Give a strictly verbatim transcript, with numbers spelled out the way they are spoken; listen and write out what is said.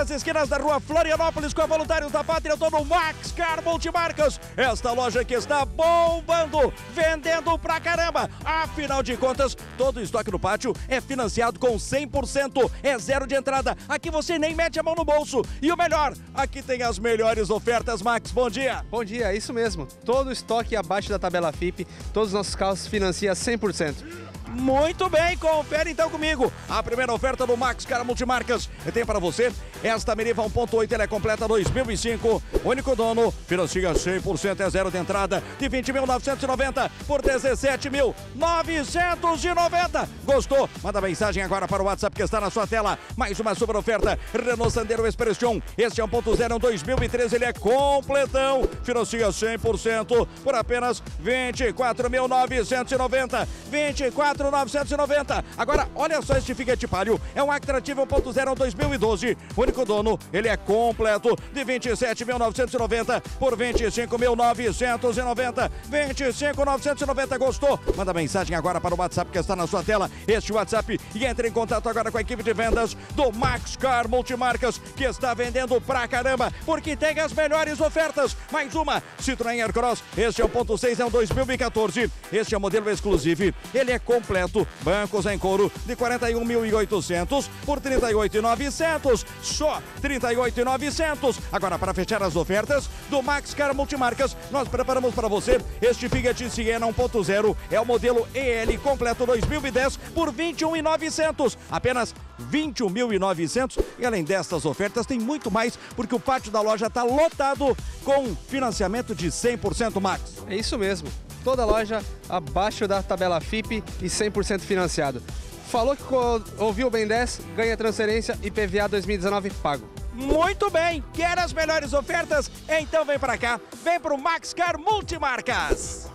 nas esquinas da rua Florianópolis com a Voluntários da Pátria. Eu tô no Max Car Multimarcas, esta loja que está bombando, vendendo pra caramba. Afinal de contas, todo o estoque no pátio é financiado com cem por cento, é zero de entrada. Aqui você nem mete a mão no bolso. E o melhor, aqui tem as melhores ofertas, Max. Bom dia. Bom dia, é isso mesmo. Todo o estoque abaixo da tabela F I P, todos os nossos carros financia cem por cento. Muito bem, confere então comigo. A primeira oferta do Max Car Multimarcas tem para você esta Meriva um ponto oito, ela é completa dois mil e cinco, único dono, financia cem por cento, é zero de entrada, de vinte mil novecentos e noventa por dezessete mil novecentos e noventa. Gostou? Manda mensagem agora para o WhatsApp que está na sua tela. Mais uma super oferta, Renault Sandero Expression, este é um ponto zero, um dois mil e treze, ele é completão, financia cem por cento por apenas vinte e quatro mil novecentos e noventa. vinte e quatro mil novecentos e noventa. Agora, olha só este Fiat Palio. É um Actrativa um ponto zero dois mil e doze. Único dono, ele é completo, de vinte e sete mil novecentos e noventa por vinte e cinco mil novecentos e noventa. vinte e cinco mil novecentos e noventa. Gostou? Manda mensagem agora para o WhatsApp que está na sua tela. Este WhatsApp, e entre em contato agora com a equipe de vendas do Max Car Multimarcas, que está vendendo pra caramba, porque tem as melhores ofertas. Mais uma, Citroën Aircross. Este é o ponto seis, é um dois mil e quatorze. Este é o modelo exclusivo. Ele é completo. Bancos em couro de quarenta e um mil e oitocentos por trinta e oito mil e novecentos. Só trinta e oito mil e novecentos. Agora, para fechar as ofertas do Max Car Multimarcas, nós preparamos para você este Fiat Siena um ponto zero. É o modelo E L completo dois mil e dez por vinte e um mil e novecentos. Apenas vinte e um mil e novecentos. E além destas ofertas, tem muito mais, porque o pátio da loja está lotado com financiamento de cem por cento, Max. É isso mesmo. Toda loja abaixo da tabela F I P e cem por cento financiado. Falou que ouviu o Ben dez, ganha transferência e I P V A dois mil e dezenove pago. Muito bem, quer as melhores ofertas? Então vem pra cá, vem pro Max Car Multimarcas.